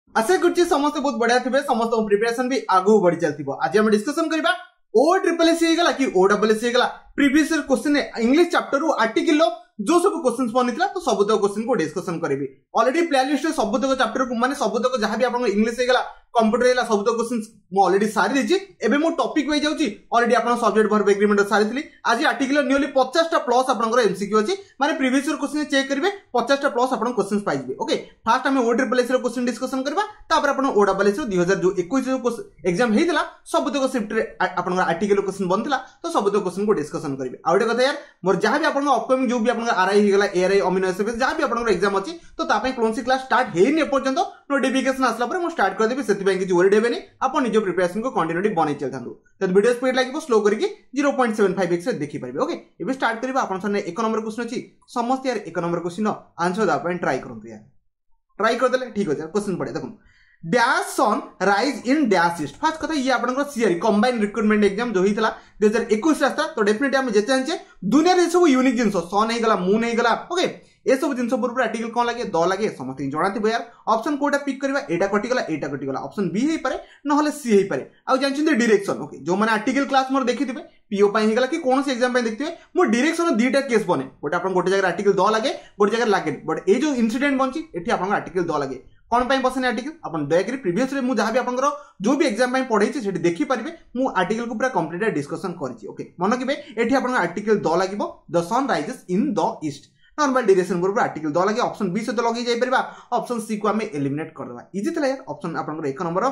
आशा करछि समस्त बहुत बढ़िया थे, समस्त प्रिपरेशन भी आगु बढ़ी चलथिबो। आज हम डिस्कशन करबा ओ ट्रिपल एस गला कि ओ डबल एस गला previous year question English chapter रु आर्टिकल जो सब क्वेश्चन बनितला तो सबुतक क्वेश्चन को डिस्कशन करेबी। ऑलरेडी प्लेलिस्ट रे सबुतक चैप्टर को माने सबुतक जहां भी आपन इंग्लिश गला कंप्यूटर गला सबुतक क्वेश्चन मो ऑलरेडी सारी देछि। एबे मो टॉपिक वे जाउची ऑलरेडी आपन सब्जेक्ट वर्ब एग्रीमेंट सारी थिली। आज आर्टिकल नियरली 50 टा प्लस आपनकर एमसीक्यू अछि, माने प्रीवियस ईयर क्वेश्चन चेक करिवे 50 टा प्लस आपन क्वेश्चंस पाइबे। ओके, फर्स्ट हमें ओ ट्रिपल एस रो क्वेश्चन डिस्कशन करबा, तापर आपन ओ डबल एस रो 2021 जो एग्जाम हेतिला सबुतक शिफ्ट रे आपन आर्टिकल क्वेश्चन बनतिला तो सबुतक क्वेश्चन को डिस्कशन करिवे। आ ओटे कथा यार मोर जहां भी आपन अपकमिंग जो भी आपन आरआई हिगला एआरआई अमीनो एसिड जहां भी आपन एग्जाम अछि तो तापै कौनसी क्लास स्टार्ट हेनी पर्यंत नोटिफिकेशन आसला पर मो स्टार्ट कर देबी। सेति पय कि वरी देबेनी आपन निजो प्रिपरेशन को कंटिन्यूटी बनै चलथांदु। तो वीडियो स्पीड लागिबो स्लो करिकि 0.75x से देखि परिबे। ओके, एबे स्टार्ट करबा। आपन सने एक नंबर क्वेश्चन अछि, समस्त यार एक नंबर क्वेश्चन आंसर दा पय ट्राई करंतु यार। ट्राई कर देले ठीक हो जाय। क्वेश्चन पढे देखो, dash sun rise in dash east. First कथा ये आपन सीआरई कंबाइन रिक्रूटमेंट एग्जाम जो हितला 2021 रास्ता तो डेफिनेटली हम जेते जानचे दुनिया रे सब यूनिक जिंस सन हे गला मून हे गला। ओके, ए सब जिंस पूरा आर्टिकल कोन लागे द लागे समस्त जणाथिबो यार। ऑप्शन कोटा पिक करबा, एटा कटिगला ऑप्शन बी हे पारे न होले सी हे पारे। आ जानछिन डायरेक्शन। ओके, जो माने आर्टिकल क्लास मोर देखिथिबे पीओ पय हे गला कि कोन से एग्जाम पय देखथिबे मो डायरेक्शन दीटा केस बने। गोटे आपन गोटे जगह आर्टिकल द लागे, गोटे जगह लागे, बट ए जो इंसिडेंट बनची एठी आपन आर्टिकल द लागे। कौन पाई बसने आर्टिकल अपन दयाकरी प्रीवियस रे मु जहां भी आपनकर जो भी एग्जाम पाई पढै छी सेठी देखि परिबे मु आर्टिकल को पूरा कंप्लीट डिस्कशन करछि। ओके, मन किबे एठी आपन आर्टिकल द लागिबो the sun rises in the east. Normal direction पर आर्टिकल द लागे ऑप्शन बी से तो लगे जाई परबा, ऑप्शन सी को हमें एलिमिनेट कर देबा। इजी थला यार। ऑप्शन आपनकर एक नंबर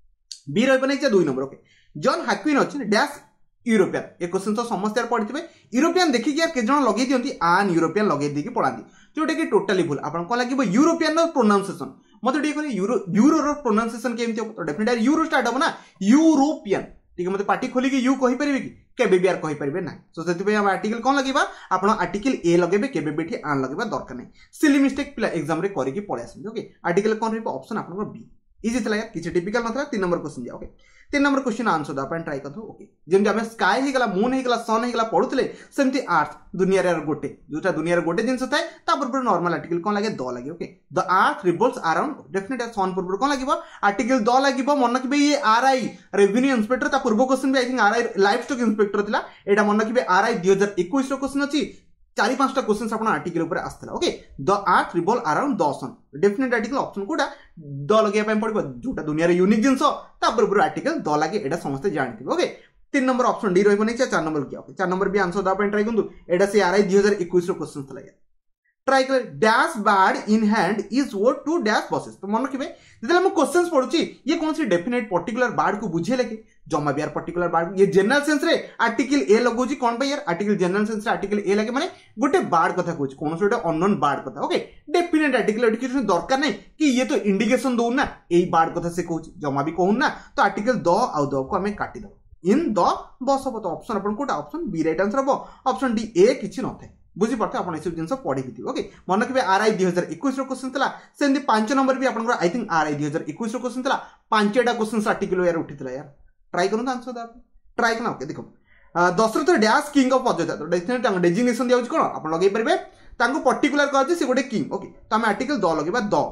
बी रहबे नै 2 नंबर। ओके, जॉन हाक्विन अछि डैश यूरोपियन। ए क्वेश्चन तो समस्त यार पढिथिबे। यूरोपियन देखि कि यार के जण लगे दियंती आन यूरोपियन लगे देकी पढांती, जोटा कि टोटली भूल। आपन को लागिबो यूरोपियन नो प्रोनाउंसिएशन मते डी करे यूरो रो प्रोनाउंसिएशन केमति हो तो डेफिनेटली यूरो स्टार्ट हो ना यूरोपियन। ठीक है, मते पार्टी खोली कि यू कहि परिबे कि केबे भी यार कहि परिबे ना। सो सेति पे हम आर्टिकल कोन लगेबा आपन आर्टिकल ए लगेबे, केबे बेठी आन लगेबा दरकार नै। सिली मिस्टेक पिला एग्जाम रे करि कि पळे आसन। ओके, आर्टिकल कोन रहबो ऑप्शन आपन बी। इजी थला यार, किछ टिपिकल नथला। 3 नंबर क्वेश्चन दिया। ओके, 3 नंबर क्वेश्चन आंसर दा अपन ट्राई करथु। ओके, जेम हमें स्काई हे गला मून हे गला सन हे गला पढुतले सेमति अर्थ दुनिया रे गोटे जोटा दुनिया रे गोटे जिंस थाए ता पर नॉर्मल आर्टिकल कोन लागे द लागे। Okay, the earth revolves around definitely sun पर कोन लागिबो आर्टिकल द लागिबो। मन कि ये आरआई रेवेन्यू इंस्पेक्टर ता पूर्व क्वेश्चन भी आई थिंक आरआई लाइफ स्टॉक इंस्पेक्टर थिला। एटा मन कि आरआई 2021 रो क्वेश्चन अछि। 4-5 टा क्वेश्चन अपन आर्टिकल ऊपर आस्तला। Okay, the earth revolve around the sun definite article option कोडा द लगे पय पड़बो, जोटा दुनिया रे यूनिक जिंस ता पर आर्टिकल द लागे एटा समस्त जानथिबे। ओके, 3 नंबर ऑप्शन डी रहबो नै 4 नंबर क्या। ओके, 4 नंबर भी आंसर दा पय ट्राई करंतु। एटा से आरआई 2021 रो क्वेश्चन थला यार। ट्राई कर dash bird in hand is worth two dash bushes. तो मन रखिबे जदि हम क्वेश्चंस पढुची ये कौन सी डेफिनेट पर्टिकुलर बर्ड को बुझे लेके जमा भी यार पर्टिकुलर बर्ड ये जनरल सेंस रे आर्टिकल ए लगोची कोन पे यार आर्टिकल जनरल सेंस रे आर्टिकल ए लागे माने गोटे बर्ड कथा कहूची कोन से अननोन बर्ड कथा। ओके, डेफिनेट आर्टिकल एडुकेशन दरकार नै कि ये तो इंडिकेशन दउ ना एई बर्ड कथा से कहूची जमा भी कहू ना तो आर्टिकल द आउ द को हमें काटी दो इन द बस हो। तो ऑप्शन अपन कोटा ऑप्शन बी राइट आंसर हो। ऑप्शन डी ए किछि न थे बुझी पड़ते अपन सब जिंस पढ़ी थी। ओके, मन रखिबे आरआई 2021 रो क्वेश्चन तला सेंदी 5 नंबर भी अपन आई थिंक आरआई 2021 रो क्वेश्चन तला 5टा क्वेश्चन आर्टिकल यार उठितला यार। ट्राई करन आंसर दा ट्राई करना। ओके, देखो Dasharath dash king of Ayodhya तो डेफिनेट तांग डेजिग्नेशन दिया कोन अपन लगे परबे तांको पर्टिकुलर कहछि से गोटे किंग। ओके, तो हम आर्टिकल द लगेबा द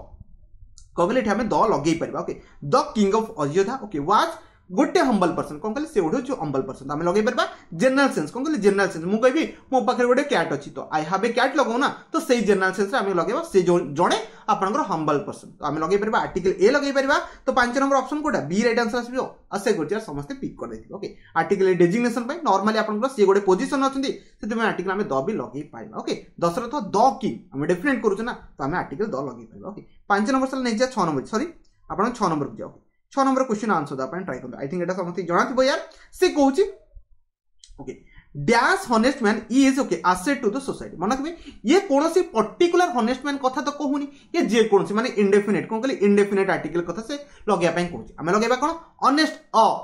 कहले हम द लगे परबा। Okay, the king of Ayodhya okay was गोटे हम्बल पर्सन कौन कहले से जो हम्बल पर्सन आम लगे पार्बा जनरल सेंस कौन कहले जनरल सेंस मु कहबी मो पाखे गोटे कैट अच्छी तो आई हैव ए कैट लगो ना तो सही जनरल सेंस आम लगेबा से जड़े आपनकर हम्बल पर्सन तो आम लगे पार्बा आर्टिकल ए लगे पार्बा। तो 5 नंबर ऑप्शन कोटा बी राइट आंसर आसीबो आसे गोटे समस्त पिक कर देथि। ओके, आर्टिकल ए डेजिग्नेशन पे नॉर्मली आपनकर से गोटे पोजीशन अछंती सेति में आर्टिकल हम द भी लगे पाइबा। ओके, दशरथ द किंग हम डेफिनेट करूछ ना तो हम आर्टिकल द लगे पाइबा। ओके, 5 नंबर से नै जा 6 नंबर सॉरी आपन 6 नंबर जाओ। 6 नंबर क्वेश्चन आंसर दा अपन ट्राई करदो। आई थिंक एटा समस्त जणा थिबो यार से कहूची। Okay, dash honest man is okay asset to the society मन रखबे ये कोनोसी पर्टिकुलर हॉनेस्ट मैन कथा तो कहूनी ये जे कोनसी माने इंडेफिनेट कोन कहले इंडेफिनेट आर्टिकल कथा से लगेया पय कहूची हमें लगेबा कोन ऑनेस्ट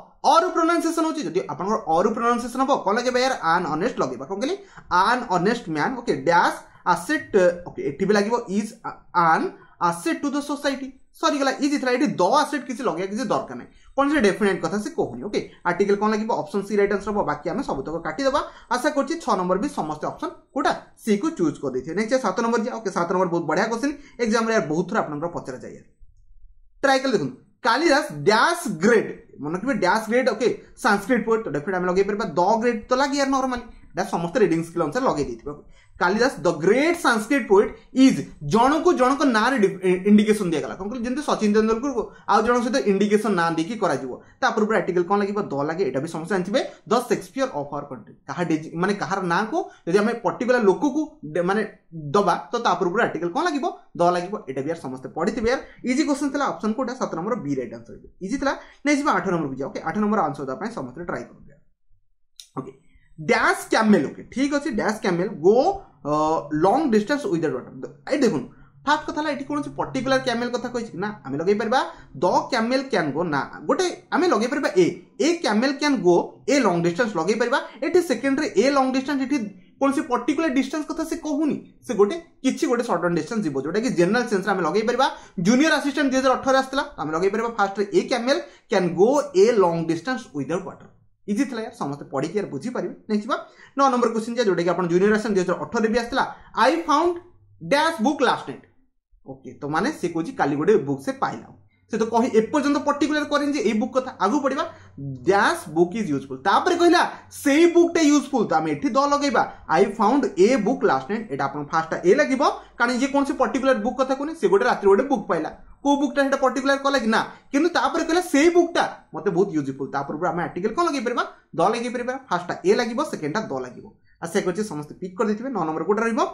और प्रोनाउंसिएशन होची जदी आपन और प्रोनाउंसिएशन हो कोन लगेबा यार आन ऑनेस्ट लगेबा कोन कहले an honest man. Okay, dash asset okay एठी भी लागिबो is an asset to the society sorry गला इजी थला एठी द एसेट किसी लगेया किसी दरकार नै कोन से डेफिनेट कथा से कहूनी। ओके, आर्टिकल कोन लागिबो ऑप्शन सी राइट आंसर हो बाकी हमें सब तक काटी देबा। आशा करछि 6 नंबर भी समस्त ऑप्शन कोटा सी को चूज कर देथिए। नेक्स्ट 7 नंबर जा। ओके, 7 नंबर बहुत बढ़िया क्वेश्चन एग्जाम रे यार बहुत थोड़ा आपनकर पचरा जाय यार ट्राई कर देखो कालिदास डैश ग्रेट मन रखिए dash great okay Sanskrit poet तो डेफिनेटली आम लगे द ग्रेट तो लगे यार नॉर्मली समस्त रीडिंग स्किल अनुसार लगे Kalidas the great Sanskrit poet is जन को ना इंडिकेशन दिया गला कौन जमी सचिन तेंदुलकर को आउ जन सहित इंडिकेशन ना देखिए कर आर्टिकल कौन लगे द लगे यहाँ भी समस्त जानते the Shakespeare of our country माने कहार ना को यदि आम पर्टिकुलर लोक को माने दबा तो आर्टिकल कौन लगे द लगे यहाँ भी यार समस्त पढ़ी थे यार इजी क्वेश्चन था ऑप्शन कोटा 7 number B right answer easy था नहीं 8 नंबर को जाओ ओके 8 नंबर आंसर देवाई समस्त ट्राई कर ओके डैश कैमेल ओके ठीक अच्छे dash camel go long distance without water ए देखो फास्ट कथा ये कौन पर्टिकुलर कैमेल कथा कही ना आम लगे पार द कैमेल कैन गो ना गोटे आम लगे पार a camel can go a long distance लगे पार ये सेकेंडरी ए लॉन्ग डिस्टेंस ये कौन से पर्टिकुलर डिस्टेंस कथा से कहूनी से गोटे किसी गोटे सर्टन डिस्टेंस जीव जोटा कि जनरल सेंस आम लगे पार जूनियर असिस्टेंट 2018 आसला आम लगे पार fast a camel can go a long distance without water easy था यार समस्त पढ़ी यार बुझीपारे नहीं 9 नंबर क्वेश्चन जोटा कि आप जूनियर असिस्टेंट 2018 भी आसला I found dash book last night okay तो माने से कौन काली गोटे बुक से पाइला से तो कही एपर्यंत पर्टिकुलर करें जे बुक कथा आगु पढ़ा डैश बुक इज यूजफुल तापर कहला से बुकटे यूजफुल तो आम एठी द लगेबा I found a book last night एटा अपन फास्ट ए लगिबो कारण ये कौन से पर्टिकुलर बुक कथा कोनी से गोटे रात्रि गोटे बुक पाइला को बुकटा हेटा पर्टिकुलर कला कि ना किंतु तापर कहला से बुकटा मते बहुत यूजफुल तापर आम आर्टिकल कोन लगे परबा द लगे परबा फास्ट ए लगिबो सेकंडटा द लगिबो आ से कहछि समस्त पिक कर देथिबे 9 नंबर कोटा रहइबो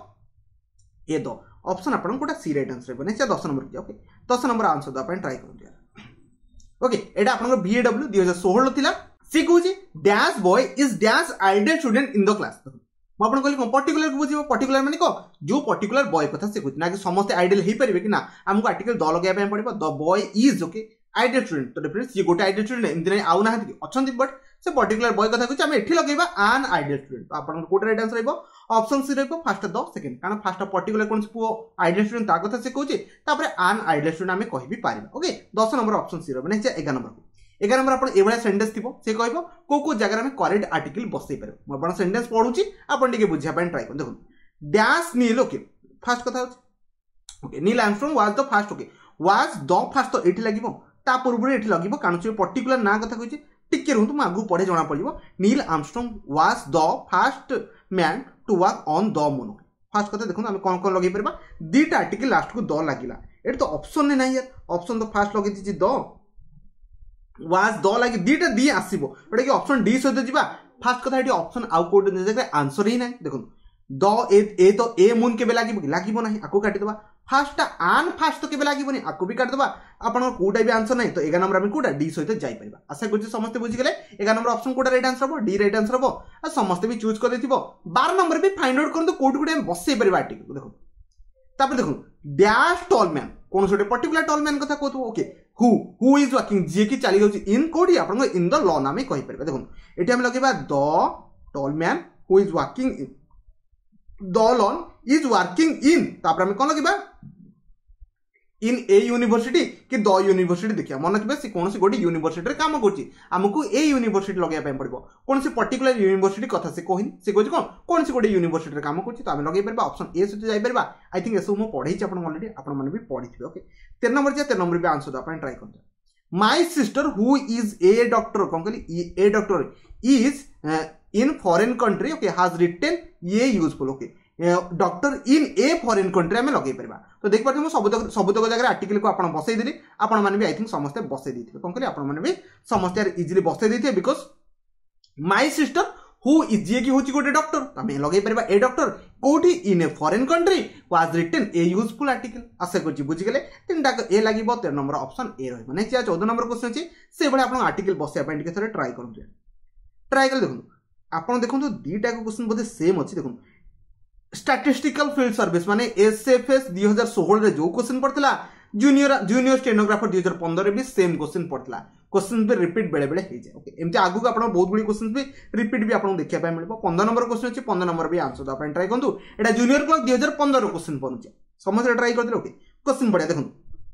ए द ऑप्शन आपन कोटा सी राइट आंसर रहइबो next 10 number okay 10 number answer the अपन ट्राई करू यार ओके एटा आपन बीएडब्ल्यू 2016 थिला सी कहछि dash boy is dash ideal student in the class मुझे कहली पर्टिकुलर को बुझे पर्टिकुलर माने को जो पर्टिकुलर बॉय कथा से कुछ ना कि समस्त आइडियल हो पारे कि ना आमको आर्टिकल द लगे पड़ो the boy is okay ideal student तो डेफिनेटली ये गोटे आइडियल स्टूडेंट एमती नहीं आउ ना अच्छा बट से पर्टिकुलर बॉय कथा कुछ आम एठी लगेबा आन आइडियल स्टूडेंट तो आपन कोटा राइट आंसर रहइबो ऑप्शन सी रहइबो फर्स्ट द सेकंड कारण फर्स्ट पर्टिकुलर कोन पो आइडियल स्टूडेंट ता कथा से कहूची तापर आन आइडियल स्टूडेंट आम कहि भी पारिबा ओके 10 नंबर ऑप्शन सी रहइबो नेक्स्ट 11 नंबर 11 नंबर आपण एवढा सेंटेंस थिबो से कहइबो को जगह में करेक्ट आर्टिकल बसई पारे म आपण सेंटेंस पढुची आपण टिके बुझिया पय ट्राई कर देखो डैश नील ओके फर्स्ट कथा okay Neil Armstrong was the first okay was the first तो एठी लागिबो ता पूर्व एठी लागिबो कारण से पर्टिकुलर ना कथा कहछि टिके रहू म आगु पढे जणा पड़िबो Neil Armstrong was the first man to work on the moon first कथा देखो हम कौन लगे परबा दीटा आर्टिकल लास्ट को द लागिला एटा तो ऑप्शन ने नाही यार ऑप्शन तो फर्स्ट लगे दिछि द वाज द लगे दीटा दी आसीबो एटा कि ऑप्शन डी सहित जिबा फर्स्ट कथा एटी ऑप्शन आउ कोड जगह आंसर ही नाही देखो द ए तो ए मून के लागिबो नाही आको काटि दबा फर्स्ट आन फर्स्ट तो केबे लागिबोनी आको भी काटि दबा आपण कोडा भी आंसर नाही तो 11 नंबर हम कोडा डी सहित जाई परिबा आशा करछि समस्त बुझि गेले 11 नंबर ऑप्शन कोडा राइट आंसर हो डी राइट आंसर हो आ समस्त भी चूज कर देथिबो 12 नंबर भी फाइंड आउट करन तो कोड कोडे हम बसई परिबा आर्टिकल देखो तापर देखो डैश टॉल मैन कोन सोटे पर्टिकुलर टॉल मैन कथा कहतो ओके हु इज वर्किंग जे की चली जाउची इन कोडी आपण इन द लॉ नामे कहि परिबा देखो एटी हम लगेबा the tall man who is working in the lawn is working in तापर हम कोन लगेबा इन ए यूनिवर्सिटी कि द यूनिवर्सिटी देखिया मन रखिबा से कोन से गोटे यूनिवर्सिटी रे काम करछि हमकु ए यूनिवर्सिटी लगेया पे पड़बो कोन से पर्टिकुलर यूनिवर्सिटी कथा से कहिन से कहछि कोन से गोटे यूनिवर्सिटी रे काम करछि तो हम लगे परबा ऑप्शन ए से जाई परबा आई थिंक एसो मो पढै छी आपण ऑलरेडी आपण माने भी पढिथिबे ओके 13 नंबर जे 13 नंबर भी आंसर अपन ट्राई करते my sister who is a doctor कोन कहली a doctor is in foreign country okay has written ये useful okay doctor in a foreign country आम लगे पार तो देख पार्टी सबुतक जगह आर्टिकल को आप बसई देली आपण मैंने भी आई थिंक समस्ते बसई देते कौन कह आपण भी समस्ते इजिली बसई देते because my sister who is जी की होची गोटे डॉक्टर आम लगे पार ए डॉक्टर कोठी in a foreign country was written a useful article आशा कर बुझीगले 3टा ए लगे 13 नंबर ऑप्शन ए रही नेक्स्ट 14 नंबर क्वेश्चन अच्छी से भाई आप आर्टिकल बसैया थे ट्राई करें ट्राई कर देखो आप देखो 2टा क्वेश्चन बोधे सेम अच्छी देखो स्टैटिस्टिकल फील्ड सर्विस माने एसएफएस 2016 रे जो क्वेश्चन पड़ता जूनियर स्टेनोग्राफर 2015 भी सेम क्वेश्चन पड़ता क्वेश्चन पे रिपीट बेले बेले हो जाए ओके एमती आगु आपन बहुत गुडी क्वेश्चन भी रिपीट भी आपन देखिया पाए मिलबो 15 नंबर क्वेश्चन अछि 15 नंबर भी आंसर दा ट्राई करंतु एटा जूनियर क्लास 2015 क्वेश्चन पहुंचे समझ ट्राई करते ओके क्वेश्चन बढ़िया देखो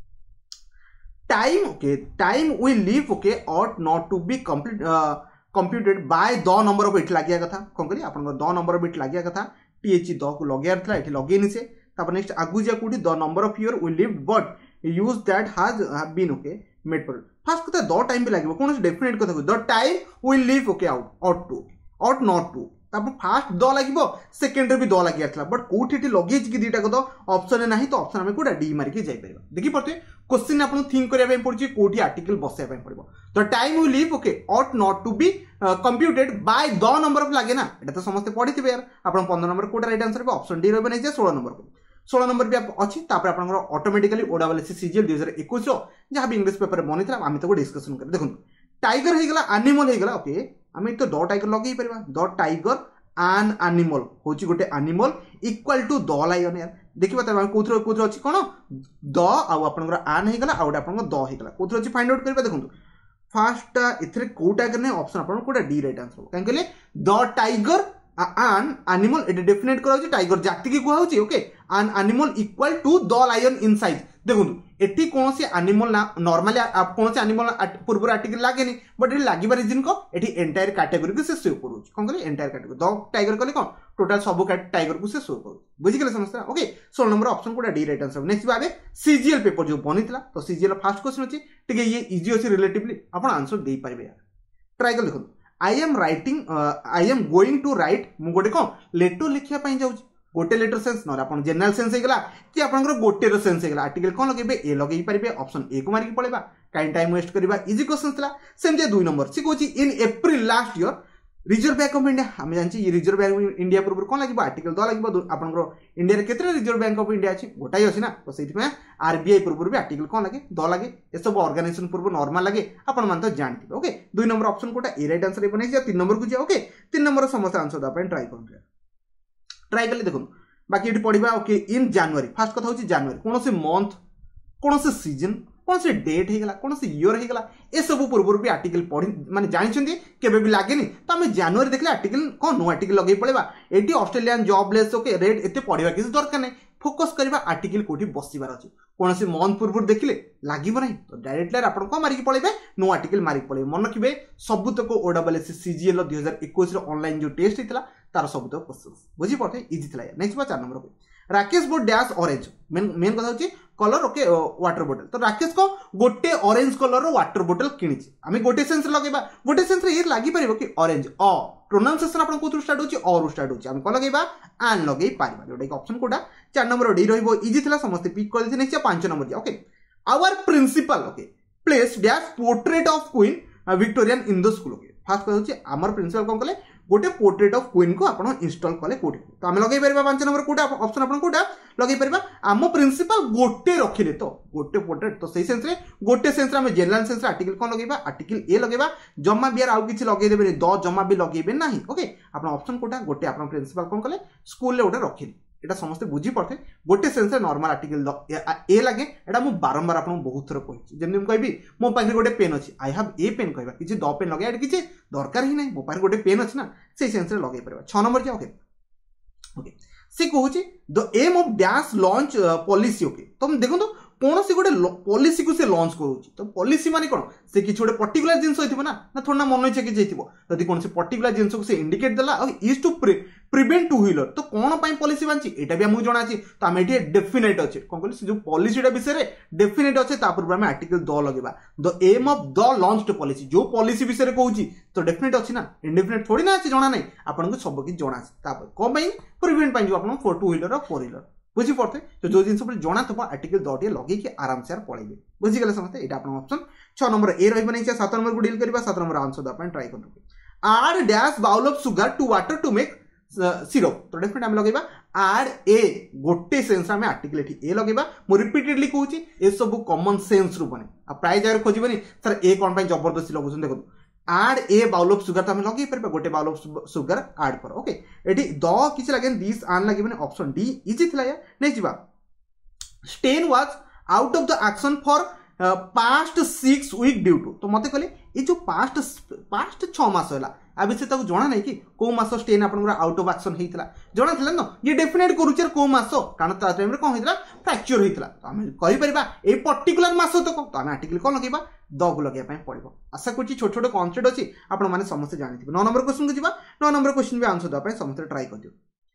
time okay time we leave okay ought not to be computed by the number of bit लागिया कथा कोन करी आपन द नंबर ऑफ बिट लागिया कथा टीएच द को लगे था ये लगे से नेक्स्ट आगु जा कोठी the number of year we lived but use that has been okay made for fast कथा द टाइम भी लागबो कोन डेफिनेट कथा the time will leave okay out ought not to तापर फास्ट द लागबो सेकंड रे भी द लागि आथला बट कोठी लगे कि दीटा को ऑप्शन नहीं तो ऑप्शन हमें कोटा डी मारिक जाई परिबा देखि पड़ते क्वेश्चन आपन थिंक करिया पय पड़छि कोठी आर्टिकल बसया पय पड़िबो the time will leave okay ought not to be computed by the number of लागे ना एटा तो समस्त पढिथिबे यार आपन 15 नंबर कोटा राइट आंसर ऑप्शन डी रहबे नै जे 16 नंबर को 16 नंबर भी अच्छी तापर आपन ऑटोमेटिकली ओडब्ल्यूएससी सीजीएल 2021 रो जहां भी इंग्लिश पेपर बनितला आमी तो डिस्कशन कर देखो टाइगर हे गला एनिमल हे गला ओके आमी तो द टाइगर लगे परबा द टाइगर एन एनिमल होची गोटे animal equal to the lion यार देखिबा त कोथरो अछि कोन द आ आपन एन हे गला आउट आपन द हे गला कोथरो अछि फाइंड आउट करबा देखो फास्ट इथरे को टाइगर ने ऑप्शन आपन कोटा डी राइट आंसर काहे कहले द टाइगर एन एनिमल एट डेफिनेट करा टाइगर जाति की कहउची okay an animal equal to the lion in size देखो एटी कौन से एनिमल ना नॉर्मली आप कौन से एनिमल पूर्व आर्टिकल लागेनी बट ये लागिबा रीजन को एटी एंटायर कैटेगरी को से शो करूची कोन कहले एंटायर कैटेगरी द टाइगर कहले कोन टोटल सब टाइगर को से शो करू बुझि गेले समझता ओके 16 नंबर ऑप्शन कोटा डी राइट आंसर नेक्स्ट बाबे सीजीएल पेपर जो बनितला तो सीजीएल फर्स्ट क्वेश्चन अछि ठीक है ये इजी अछि रिलेटिवली आपण आंसर देई पारिबे यार ट्राई कर देखो I am going to write मु गोटे कौन लेटर लिखिया पई जाउची गोटे लेटर सेंस न आपन जनरल सेंस हे गला कि आपनकर गोटे रो सेंस हे गला आर्टिकल कोन लगेबे ए लगेई परिबे ऑप्शन ए को मारि के पळेबा काई टाइम वेस्ट करबा इजी क्वेश्चन थला सेम जे 2 नंबर सी कोची in April last year Reserve Bank of India हम जानछि ये रिजर्व बैंक ऑफ इंडिया पूर्व कोन लागिबो आर्टिकल द लागिबो आपनकर इंडिया रे केतरे रिजर्व बैंक ऑफ इंडिया अछि गोटाई अछि ना तो सेति में आरबीआई पूर्व भी आर्टिकल कोन लागे द लागे ए सब ऑर्गेनाइजेशन पूर्व नॉर्मल लागे आपन मान तो जानथिबे ओके 2 नंबर ऑप्शन कोटा ए राइट आंसर बनै जे 3 नंबर को जे ओके 3 नंबर समस्त आंसर द अपन ट्राई करबे ट्राई करले देखो बाकी ये पढ़ा ओके इन जनवरी फास्ट कथा होची जनवरी कौन से मंथ कौन से सीजन कौन से डेट हो गला कौन से ईयर हो गला ए सब पूर्व भी आर्टिकल पढ़ी माने जानिछंती केबे भी लागेनी तो हमें जनवरी देखले आर्टिकल कौन नो आर्टिकल लगे पड़ेबा एटी ऑस्ट्रेलियन जॉबलेस ओके रेट एते पढ़िबा किसी दरकार नै फोकस करबा आर्टिकल कोठी बसिबार अछि कौन से मंथ पूर्व देखले लागिबो नै तो डायरेक्टली आपन को मारि के पळेबे नो आर्टिकल मारि के पळेबे मन रखिबे सब तक ओडब्ल्यूएससी सीजीएल 2021 रो ऑनलाइन जो टेस्ट हितला तार सब तक क्वेश्चंस बुझी पड़थे इजी थला नेक्स्ट बा 4 नंबर को Rakesh bought dash orange main कथा होची कलर ओके वाटर बोतल तो राकेश को गोटे ऑरेंज कलर रो वाटर बोतल किनिछि आमे गोटे सेंस लगेबा गोटे सेंस रे ये लागि परिबो कि ऑरेंज अ प्रोनाउंसिएशन आपन कोथु स्टार्ट होची अ रो स्टार्ट होची हम को लगेबा आन लगेई पारिबा जोटा कि ऑप्शन कोटा 4 नंबर डी रहइबो इजी थला समस्त पिक कर देछि next 5 number okay our principal okay place dash portrait of Queen Victorian in the school okay first कह होची हमर प्रिंसिपल कोन कले गोटे पोर्ट्रेट ऑफ क्वीन को आपण इंस्टॉल कले कोठी तो हम लगे परबा 5 नंबर कोटा ऑप्शन आपण कोटा लगे परबा आम प्रिंसिपल गोटे रखिले तो गोटे पोर्ट्रेट तो सही सेंस रे गोटे सेंस रे हम जनरल सेंस रे आर्टिकल कोन लगेबा आर्टिकल ए लगेबा जम्मा बियार आउ किछि लगे देबे द जम्मा भी लगेबे नाही ओके आपण ऑप्शन कोटा गोटे आपण प्रिंसिपल कोन कले स्कूल ले गोटे रखिले एटा समस्त बुझी पड़थे गोटे सेंस रे नॉर्मल आर्टिकल ए लागे एटा मु बारंबार आपन बहुत थर कहि जेम कहबी मो पाखरे गोटे पेन अछि आई हैव ए पेन कहबा किछि द पेन लगे एटा किछि दरकार ही नाही मो पाखरे गोटे पेन अछि ना से सेंस रे लगे परबा 6 नंबर जे ओके ओके से कहूची the aim of dash launch policy okay तुम देखो तो कौन सी गोटे पॉलिसी को से लॉन्च करूची तो पॉलिसी माने कोन से किछि गोटे पर्टिकुलर जिंस होइथिबो ना थोड़ा मन इच्छा कि जइथिबो यदि कोन से पर्टिकुलर जिंस को से इंडिकेट देला और is to prevent two wheeler तो कौन पाई पॉलिसी बांची एटा भी हमहु जणा अछि तो हम एठी डेफिनेट अछि कोन कहली से जो पॉलिसीटा विषय रे डेफिनेट अछि ता पूर्व हम आर्टिकल द लगेबा the aim of the launched policy जो पॉलिसी विषय रे कहूची तो डेफिनेट अछि ना इंडेफिनेट थोड़ी ना अछि जणा नै आपन को सब कि जणा अछि ता को पाई प्रिवेंट पाई जो आपन 4 टू व्हीलर और 4 व्हीलर बुझी पड़ते तो जो जिन सब जणा तो आर्टिकल द टे लगे कि आराम से पळेबे बुझी गेले समझते एटा आपन ऑप्शन 6 नंबर ए रहबो नै 7 नंबर को डील करबा 7 नंबर आंसर द अपन ट्राई करबो add dash bowl of sugar to water to make syrup तो डेफिनेट हम लगेबा ऐड ए गोटे सेंस में आर्टिकल एठी ए लगेबा मु रिपीटेडली कहूची ए सब कॉमन सेंस रु बने आ प्राय जाय खोजिबनी सर ए कोन पय जबरदस्ती लगुछन देखो add a bowl of sugar तो हम लगे परबा गोटे बाउल ऑफ शुगर ऐड कर ओके एठी द किछ लागे दिस आन लागे माने ऑप्शन डी इजी थला या नै जिबा Steyn was out of the action for past 6 week due to तो मते कहले ए जो पास्ट 6 मास होला अभी से ताको जणा नै कि को मास स्टेन आपन आउट ऑफ एक्शन हेइतला जणा थला न ये डेफिनेट करूचर को मास कारण ता टाइम रे कोन हेइतला फ्रैक्चर हेइतला तो हम कहि परबा ए पर्टिकुलर मास तो हम आर्टिकल कोन लगेबा द को लगे पय पड़िबो आशा करछि छोट छोट कांसेप्ट अछि आपन माने समस्त जानिथिबे 9 नंबर क्वेश्चन को जिबा 9 नंबर क्वेश्चन भी आंसर द पय समस्त ट्राई कर दियो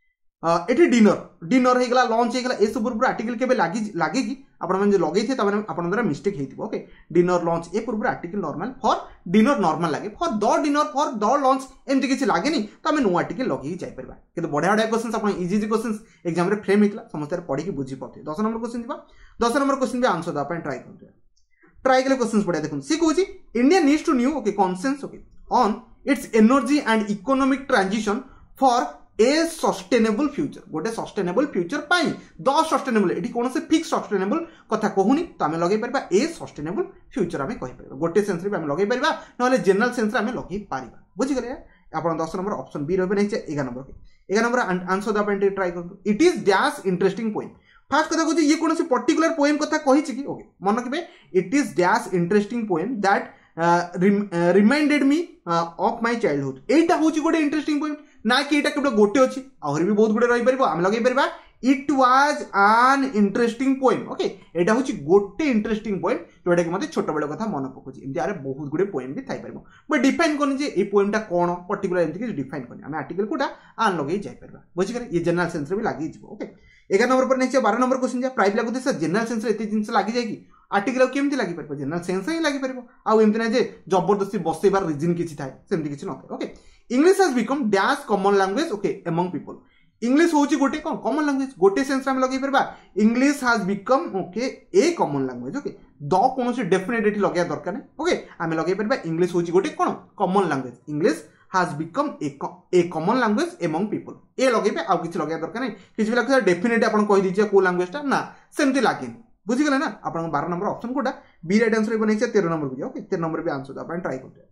एठी डिनर डिनर हेगला लंच हेगला ए सब पूर्व आर्टिकल केबे लागे कि आपण माने लगै थे तबने आपण द्वारा मिस्टेक हेतिबो ओके डिनर लंच ए पूर्व article normal for dinner normal लागे for the dinner for the lunch एमति किछि लागे नि तो हम नो आर्टिकल लगै जाय परबा किंतु बडा बडा क्वेश्चंस आपण इजी इजी क्वेश्चंस एग्जाम रे फ्रेम हेतला समस्त पढी के बुझी पते 10 नंबर क्वेश्चन दिबा 10 नंबर क्वेश्चन भी आंसर दा अपन ट्राई करते ट्राई के क्वेश्चंस पढा देखुन सी कहूची India needs to new okay consensus okay on its energy and economic transition for a sustainable future गोटे सस्टेनेबल फ्यूचर पाई द सस्टेनेबल एठी कोन से फिक्स सस्टेनेबल कथा कहूनी तो आमे लगै परबा ए सस्टेनेबल फ्यूचर आमे कहि परबा गोटे सेंस रे आमे लगै परबा नले जनरल सेंस रे आमे लगै पारिबा बुझि गले आपण 10 नंबर ऑप्शन बी रहबे नै 11 नंबर 11 नंबर आंसर दा पॉइंट ट्राई करतो it is dash interesting poem first कथा कहू ये कोन से पर्टिकुलर पोएम कथा कहि छि कि ओके मन रखबे it is dash interesting poem that reminded me of my childhood एटा होची गोटे इंटरेस्टिंग पोएम ना कि एटा केवल गोटे अछि और भी बहुत गुडे रहि परबो हम लगै परबा it was an interesting poem okay एटा होची गोटे इंटरेस्टिंग पोएम जोटा कि मते छोट बेले कथा मन पकोछि एमति आरे बहुत गुडे पोएम भी थाई परबो बट डिफाइन करनी जे ए पोएम टा कोन पर्टिकुलर एमति कि डिफाइन करनी हम आर्टिकल कोटा आन लगै जाय परबा बुझि करे ये जनरल सेंस रे भी लागि जिवो ओके 11 नंबर पर नेक्स्ट 12 नंबर क्वेश्चन जा प्राइम लागु सर जनरल सेंस रे एते जिंस लागि जाय कि आर्टिकल केमति लागि परबो जनरल सेंस ही लागि परबो आ एमति ना जे जबरदस्ती बसेबार रीजन किछि थाय सेमति किछि न थाय okay English has become dash common language okay among people English होची गोटे कोन कॉमन लैंग्वेज गोटे सेंस हम लगै परबा English has become okay a common language okay the कोन से डेफिनेट एठी लगया दरकार नै ओके आमे लगै परबा इंग्लिश होची गोटे कोन common language English has become a common language among people a लगैबे आ किछि लगया दरकार नै किछि भी लगै डेफिनेट आपण कहि दिजिया को लैंग्वेज ता ना सेमति लागे बुझि गेले ना आपण 12 नंबर ऑप्शन कोटा बी राइट आंसर बनै छै 13 नंबर को ओके 13 नंबर भी आंसर अपन ट्राई करते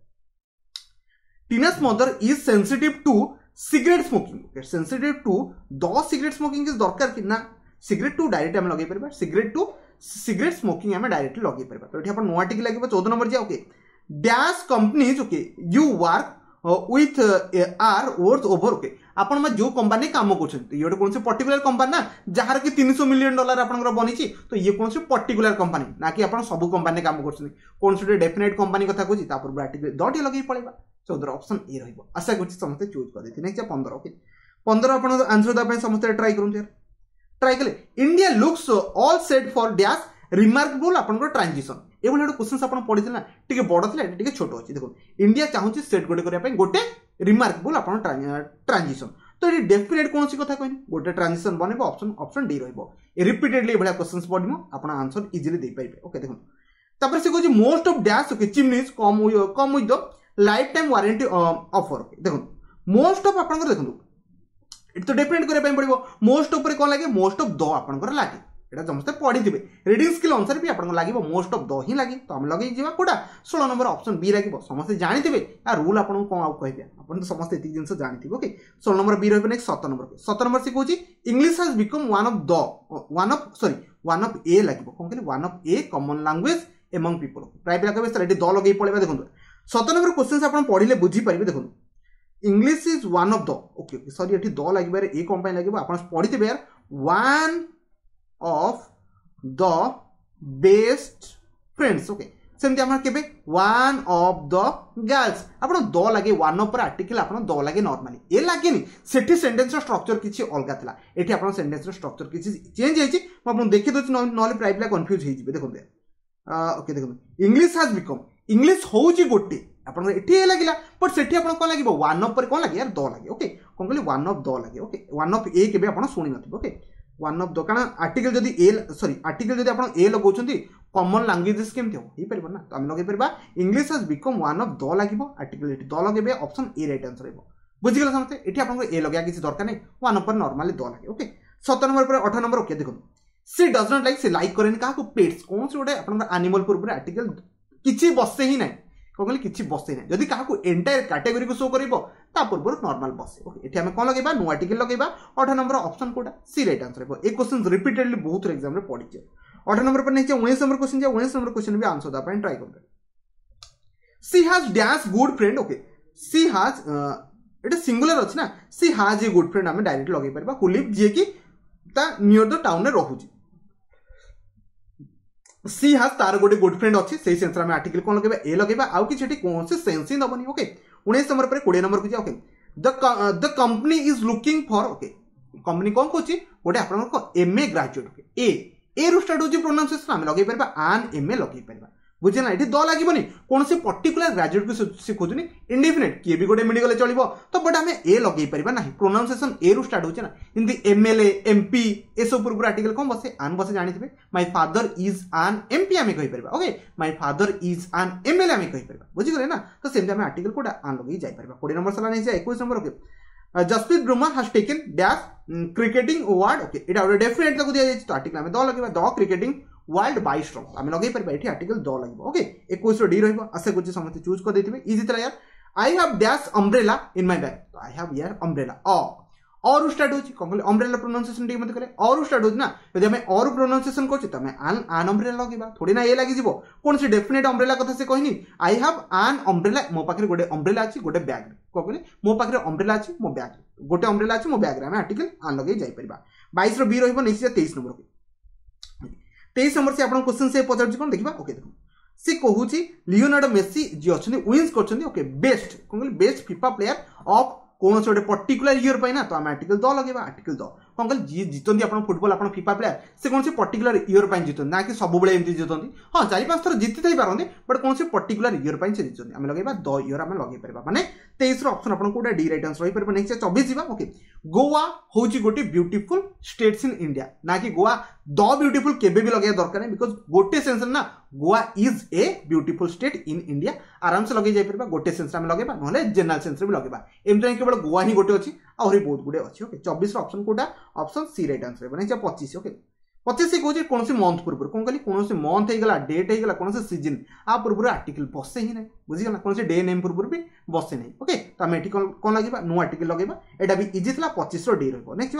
teenage mother is sensitive to cigarette smoking okay sensitive to the cigarette smoking is दरकार कि ना सिगरेट टू डायरेक्ट हम लगै परबा सिगरेट स्मोकिंग हम डायरेक्ट लगै परबा तो एठी अपन नो आर्टिकल लागबो 14 नंबर जे okay dash companies okay you work with are worth over okay आपण में जो कंपनी काम करछन ये कोन से पर्टिकुलर कंपनी ना जहार कि $300 मिलियन आपनकर बनिछि तो ये कोन से पर्टिकुलर कंपनी ना कि आपण सब कंपनी काम करछन कोन से डेफिनेट कंपनी कथा कहछि ता पर आर्टिकल डॉट लगै पड़ेबा 14 ऑप्शन ए रहइबो आशा करछि समस्त चूज कर देथि नेक्स्ट 15 ओके 15 आपण आंसर दा पे समस्त ट्राई करूं यार ट्राई कले India looks all set for dash remarkable आपन ट्रांजिशन ए बोले क्वेश्चन आपण पढिथिल ना टिके बड़ थिला टिके छोटो अछि देखो इंडिया चाहूछि सेट गोटे करिया पय गोटे रिमार्केबल आपन ट्रांजिशन तो ये डेफिनेट कौन सी कथा कहनी गोटे ट्रांजिशन बनबो ऑप्शन डी रहइबो ए रिपीटेडली भला क्वेश्चंस पढिमो आपण आंसर इजीली दे पाइबे ओके देखो तापर से कहछि most of dash okay chimneys come with the lifetime warranty offer okay देखो मोस्ट ऑफ आपन देखो इट तो डेफिनेट करे पय पड़िबो मोस्ट ऑफ रे कोन लागे मोस्ट ऑफ द आपन लागे एटा समस्त पढ़ी दिबे रीडिंग स्किल अनुसार भी आपन लागिबो मोस्ट ऑफ द ही लागे तो हम लगे जिवा कोडा 16 नंबर ऑप्शन बी लागिबो समस्त जानि दिबे आ रूल आपन को आउ कहबे आपन तो समस्त एति जिंस जानि दिबो ओके 16 नंबर बी रहबे नेक्स्ट 17 नंबर से कहूची English has become one of a लागिबो कोन कहली one of a common language among people प्राइवेट लागे सर एटी द लगे पळेबा देखो 17 नंबर क्वेश्चंस आपन पढिले बुझी परिबे देखो English is one of the okay sorry एटी द लागिबारे ए कंपाइन लागिबो आपन पढिते यार one of the best friends okay सेमती हमर केबे one of the girls आपण द लागे वन ऑफ पर आर्टिकल आपण द लागे नॉर्मली ए लागेनी सेठी सेंटेंस स्ट्रक्चर किछि अलगा थिला एठी आपण सेंटेंस स्ट्रक्चर किछि चेंज हेछि आपण देखि दोछ नॉले प्राइवेटला कंफ्यूज हेछि देखो ओके देखो इंग्लिश हैज बिकम इंग्लिश होउची गोटे आपण एठी ए लागिला बट सेठी आपण कोन लागिबो वन ऑफ पर कोन लागे यार द लागे ओके कोन कहली वन ऑफ द लागे ओके वन ऑफ ए केबे आपण सुनि नथिबो ओके वन ऑफ द कारण आर्टिकल जदी ए सॉरी आर्टिकल जदी आपण ए लगौछंती कॉमन लैंग्वेजेस केमते हो ही परबो ना तो हम लगे परबा English has become one of the लागिबो आर्टिकल एठी द लगेबे ऑप्शन ए राइट आंसर हेबो बुझि गेल समते एठी आपण ए लगया किछि दरकार नै वन ऑफ पर नॉर्मली द लागे ओके 17 नंबर पर 18 नंबर ओके देखो सी डज नॉट लाइक से लाइक करेन का को पेट्स कोन से ओडे आपण एनिमल पर आर्टिकल किछि बसे ही नै कहले किछि बसे नै जदी का को एंटायर कैटेगरी को शो करबो ता पूर्व नॉर्मल बसे ओके एठी हम कोन लगेबा नो आर्टिकल लगेबा 18 नंबर ऑप्शन कोटा सी राइट आंसर हेबो ए क्वेश्चन रिपीटेडली बहुत एग्जाम रे पड़ी छै 18 नंबर पर नेक्स्ट 19 नंबर क्वेश्चन जे 19 नंबर क्वेश्चन भी आंसर दा अपन ट्राई करबे she has dash good friend okay she has एटा सिंगुलर अछि ना she has a good friend हम डायरेक्ट लगे परबा हु लिव जे कि ता नियर द टाउन रे रहू सी हैज तार गोटे गुड फ्रेंड अच्छी से सेंस में आर्टिकल कौन लगे ए लगे आउ कि कौन से सेंस ही दबनी ओके 19 नंबर पर 20 नंबर को जा okay the company is looking for okay company कौन कहूँ गोटे आप एमए ग्राजुएट ए रु स्टार्ट होची प्रोनाउंसिएशन आम लगे पार आन एमए लगे पार बुझे ना ये द लगे कौन से पर्टिकुलर ग्राजुएट को शिखुनी इंडिफिनिट किए भी गोटे मिलगले चलो तो बट आम ए लगे पार ना प्रोनाउंसिएशन ए रु स्टार्ट होचे ना इनती एमएलए एमपी ए सब पूर्व आर्टिकल कौन बसे आन बसे जानी my father is an MP आम कहीपर okay my father is an MLA आम कहीपर बुझीगले ना तो सेमती आम आर्टिकल कोटा आन लगे जापर 20 नंबर सला नहीं 21 number okay Jasprit Bumrah has taken dash cricketing award okay एटा डेफिनेट को दिया जाय तो आर्टिकल आम द लगे the cricketing world by strong आम लगे पार ये आर्टिकल द लगे ओके 21 डी रही आशा कुछ समस्त चूज कर देते इजी था यार I have dash umbrella in my bag तो आई हैव यार अम्ब्रेला और स्टार्ट होची कौन कहले अम्ब्रेला प्रोनाउंसिएशन टी मत करे और स्टार्ट होची ना यदि हमें और प्रोनाउंसिएशन करछि त हमें आन अम्ब्रेला लगेबा थोड़ी ना ए लागि जीवो कोन से डेफिनेट अम्ब्रेला कथा से कहनी आई हैव आन अम्ब्रेला मो पाखरे गोटे अम्ब्रेला अछि गोटे बैग रे को कहले मो पाखरे अम्ब्रेला अछि मो बैग रे गोटे अम्ब्रेला अछि मो बैग रे हमें आर्टिकल आन लगे जाई परिबा 22 रो बी रहइबो नेक्स्ट 23 नंबर के 23 नंबर से आपण क्वेश्चन से पचार कोन देखिबा ओके देखो से कहूची लियोनार्डो मेसी जी अछनी विन्स करछनी ओके बेस्ट कोन कहले बेस्ट फीफा प्लेयर ऑफ कौन से गोटे पर्टिकुलर इयर पे ना तो आम आर्टिकल द लगे आर्टिकल द कौन कहले जी जीतती आप फुटबॉल आप फीफा प्लेयर से कौन से पर्टिकुलर इयर पे जीतती ना कि सब बेले एमती जीतती हाँ 4-5 थर जीति थी पारती बट कौन से पर्टिकुलर इयर पे से जीतती आम लगे द इयर आम लगे पार माने 23 ऑप्शन आपको गोटे डी राइट आंसर रही नेक्स्ट 24 जीवा ओके गोवा होची गोटे ब्यूटीफुल स्टेट्स इन इंडिया ना कि गोवा द ब्यूटीफुल केबे भी लगे दरकार नहीं बिकॉज गोटे सेंस ना Goa is a beautiful state in India आराम से लगे जापर गोटे सेंस में लगे ना जनरल सेंस भी लगे एमती केवल गोवा ही गोटे अच्छी आहरी बहुत गुड़े अच्छी ओके 24 ऑप्शन कोटा ऑप्शन सी राइट आंसर है 25 ओके 25 कहूँ कौन से मंथ पूर्व कौन कहली कौन से मंथ होगा डेट होगा कौन से सीजन आ पूर्व आर्टिकल बसे ही ना बुझीगला कौन से डे नेम पूर्व भी बसे नहीं ओके तो आम ये कौन लगे नो आर्टिकल लगे यहाँ भी इजी था 25 डी रही नेक्स्ट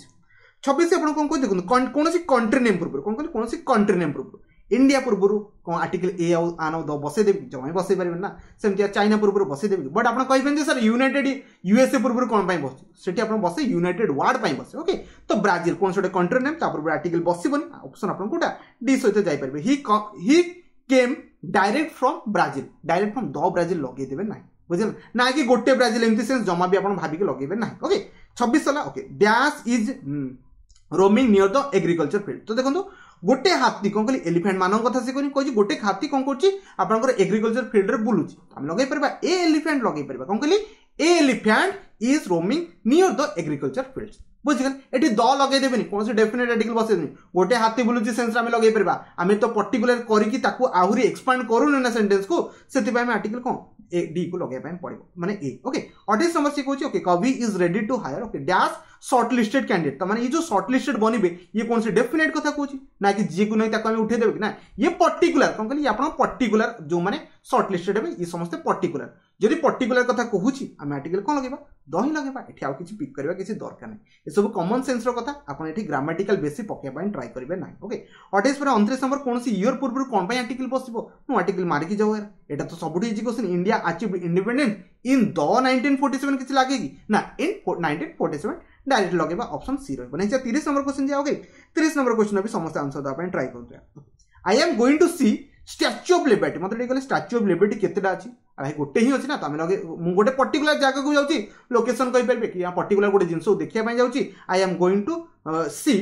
26 आप कौन देखो कौन सी कंट्री नेम पूर्व कौन कहली कौन सी कंट्री नेम पूर्व इंडिया पूर्व कौन आर्टिकल ए आन बसई देवी जमा बसई पारे ना सेमती चाइना पूर्व बसई देवी बट आप कहे सर यूनाइटेड यूएसए पूर्व कौन बस से बसे यूनाइटेड वर्ल्ड पर बसे ओके तो ब्राजिल कौन से कंट्री नेम पूर्व आर्टिकल बसबनी ऑप्शन आप डी सहित जापर he came direct from Brazil direct from the Brazil लगे देवे ना बुझे ना कि गोटे ब्राजिल एमती सेंस जमा भी आप भाविक लगे ना ओके 26 साला okay dash is roaming near the agriculture field तो देखो गोटे हाथी कौन कहली एलिफेंट मान कथा से कही गोटे हाथी कौन कर एग्रीकल्चर फील्ड रे बुलूची आम लगे पार ए एलिफेंट लगे पार कौन कहली a elephant is roaming near the agriculture field बुझीगल ये द लगे देवेनि कौन से डेफिनेट आर्टिकल बसेनि गोटे हाथी बुलूची सेंस आम लगे पार आम तो पर्टिकुलर करके आहरी एक्सपांड करूने ना सेंटेंस को से आर्टिकल कौन ए डी को लगे पड़ो माने ए ओके 28 नंबर से कहूँ okay Kavi is ready to hire okay dash shortlisted candidate तो माने ये जो शॉर्ट लिस्टेड बनबे ये कौन से डेफिनेट कथा कहूँ ना कि जी को नहीं ताको उठे देबे कि ना ये पर्टिकुलर कौन कहली आपण पर्टिकुलर जो माने शॉर्ट लिस्टेड हे ये समस्त पर्टिकुलर जदि पर्टिकुलर कथा कहूँ आम आर्टिकल कौन लगे दही लगे ये आउ किसी पिक करवा किसी दरकार नहीं ये सब कॉमन सेंस कथा आपन एठी ग्रामेटिकल बेसी पकेबा ट्राई करेंगे ना ओके 28 पर 29 नंबर कौन सी ईयर पूर्व कौन पर आर्टिकल बसबो नो आर्टिकल मारिकी जाओ यार एटा तो सबुठी easy question India achieve independent in the 1947 किसी लगे कि ना इन 1947 डायरेक्ट लगे ऑप्शन सी रही नहीं 30 नंबर क्वेश्चन जाओगे 30 नंबर क्वेश्चन भी समस्त आंसर देवाई ट्राई करूँ I am going to see Statue of Liberty मतलब ये कहले स्टैच्यू ऑफ लिबर्टी केतेटा अछि भाई गोटे ही अच्छी ना तो आम लगे मु गोटे पर्टिकुलर जगह को जाऊँगी लोकेशन कहि पारे कि यहाँ पर्टिकुलर गोटे जिनस देखा जाऊँगी I am going to see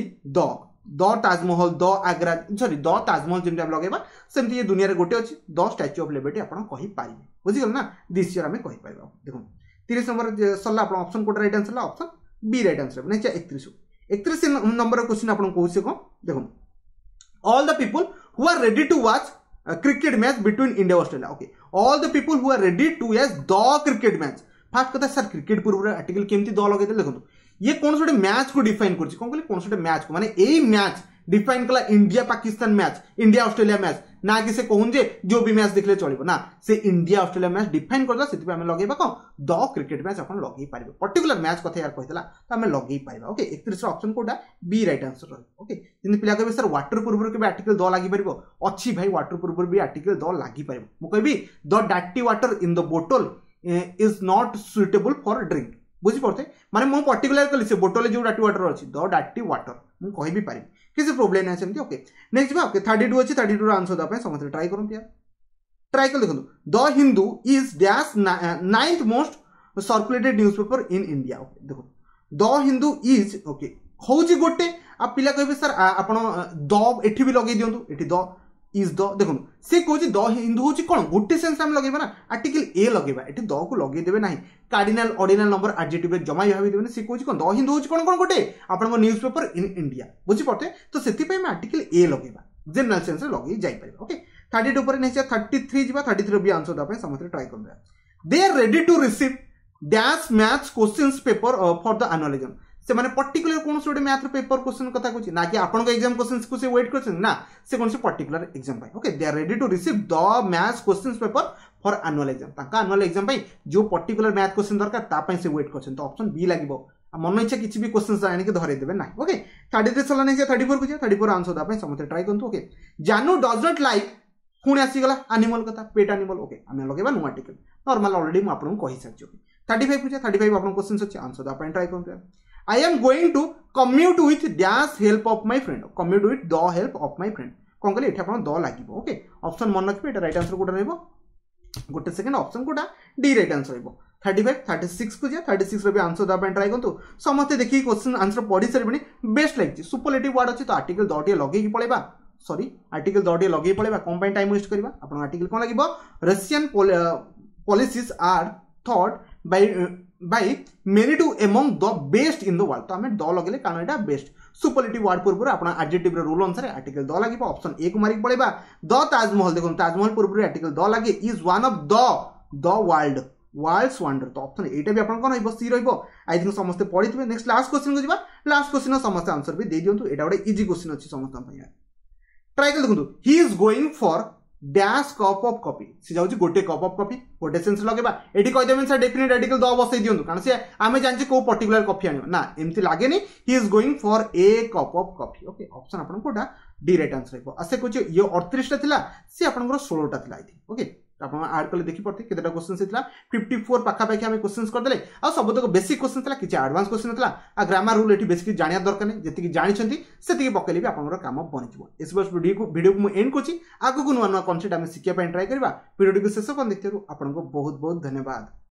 the Taj Mahal the Agra sorry the Taj Mahal जमी आम लगे सेमती ये दुनिया रे गोटे अच्छी द स्टैच्यू ऑफ लिबर्टी आप कहीपर बुझीगल ना दिस ईयर आम कहीपर देखो 30 नंबर सरला आप ऑप्शन कोड right answer option B right answer नहीं 31 नंबर क्वेश्चन आप कौन देखो all the people who are ready to watch cricket match between India Australia okay all the people who are ready to watch the cricket match first कथा sir cricket पूर्व article केमती the लगे देखो ये कौन से मैच को define कर कौन कहले कौन से मैच को माने यही मैच डिफाइन कला India Pakistan match India Australia match ना कि से कहूँ जो भी मैच देखले चलो ना से इंडिया ऑस्ट्रेलिया मैच डिफाइन करदा से आम लगे कौन द क्रिकेट मैच आप लगे पारे पर्टिकुलर मैच कथा यार कहला तो आम लगे पाइबा ओके 31 ऑप्शन कोटा बी राइट आंसर रही ओके जिन पिला कहबे सर वाटर पूर्व के आर्टिकल द लागि परिबो अच्छी भाई वाटर पूर्व भी आर्टिकल द लागि परिबो मु कहबी the dirty water in the bottle is not suitable for drink बुझी पड़ते माने मो पर्टिकुलर कहली से बोतल जो डार्टी वाटर अच्छी द डार्टी वाटर मु कहि भी पारि किसी प्रोब्लेम नहीं सेमती ओके नेक्स्ट बा ओके 32 अच्छी 32 आंसर दबा समस्त ट्राई करन यार ट्राई कर देखो the Hindu is dash 9th most circulated newspaper in India okay देखो द हिंदू इज ओके हूँ गोटे आ पिला कहे सर आपण द एठी भी लगे दिंतु एठी द इज द देखो से कौन द हिंदू हूँ कौन गोटे सेन्स आम लगे ना आर्टिकल ए लगे ये द को लगे देवे ना कार्डिनाल ऑर्डिनल नंबर एडजेक्टिव जमा भाव देवे सी कौन कौन द हिंदू हूँ कौन कौन गोटे आप न्यूज पेपर इन इंडिया बुझीपे तो से आर्टिकल ए लगे जनरल सेन्स लगे जापर ओके 32 पर नहीं 33 जी 33 भी आंसर देवाई समस्त ट्राई कर they are ready to receive dash maths questions paper for the annual exam से माने पर्टिकुलर कौन से मैथ पेपर क्वेश्चन कथा कहूँ ना कि आपन एग्जाम क्वेश्चन को से वेट कर ना से कौन से particular exam okay they are ready to receive the maths questions paper for annual exam annual exam जो पर्टिकुलर मैथ क्वेश्चन दरकार से वेट कर ऑप्शन बी लगे मन इच्छा किसी भी क्वेश्चन आने धरई देवे ना ओके 33 साल नहीं 34 को 34 आंसर देवाई समस्त ट्राई करूँ ओके जानू डज नॉट लाइक पुणी आसीगला एनिमल कथा पेट एनिमल ओके आम लगे न्यू आर्टिकल नॉर्मल ऑलरेडी मुझे आपको कही सारी ओके 35 पूछे 35 आप क्वेश्चन अच्छे आंसर देवाई ट्राई करूँ I am going to commute with dash help of my friend commute with the help of my friend कौन कहले ये आप द लगे ओके ऑप्शन मन रखिए राइट आंसर कोटा रहा गोटे सेकेंड ऑप्शन कोटा डी राइट आंसर रहा 35 36 को 36 भी आंसर देवाई ट्राई करूँ समस्ते देखिए क्वेश्चन आंसर पढ़ी सारे बेस्ट लगी सुपरलेटिव वर्ड अच्छे तो आर्टिकल द टे लगे पड़ेगा सॉरी आर्टिकल द टे लगे पड़ेगा कौन टाइम वेस्ट करवा आप आर्टिकल कौन लगे Russian policies are thought by many to among the best in the world तो आम द लगे कारण यहाँ बेस्ट सुपरलेटिव वर्ड पूर्व आप एडजेक्टिव रूल अनुसार आर्टिकल द लगे ऑप्शन ए को मारिक पड़ेगा द ताजमहल देखो ताजमहल पूर्व आर्टिकल द लगे is one of the world world's wonder तो ऑप्शन एटा भी आपन कोन सी रहिबो आई थिंक समस्त पढ़ी थे नेक्स्ट लास्ट क्वेश्चन को जीवा लास्ट क्वेश्चन समस्त आंसर भी दे दियंतु एटा गोटे इजी क्वेश्चन अछि समस्त पय ट्राई कर देखंतु he is going for dash cup of coffee से जाउची गोटे कप ऑफ कॉफी गोटे सेंस लगेबा एटी कहि देबेन सर डेफिनेट आर्टिकल द बसै दियंतु कारण से आमे जानछि को पर्टिकुलर कॉफी आनियो ना एमति लागे नि he is going for a cup of coffee okay option आपन कोटा डी राइट आंसर रहबो आसे कुछ ये 38 टा थिला से आपन 16 टा थिला आई थिंक ओके आप आड कले देखी पड़ते केतेटा क्वेश्चन से 54 पाखापाखि आम क्वेश्चन करदे आ सबतक बेसिक क्वेश्चन था किसी एडवांस क्वेश्चन था आ ग्रामर रूल ये बेसिक जाना दरकार नहीं जी जानते से पकड़े भी आप काम बनी इस वीडियो को मुझे एंड करुँच आगक नुआ नुआ कनसेप्ट आम शिखापी ट्राई करवा वीडियो को शेष कर देखते आपको बहुत बहुत धन्यवाद।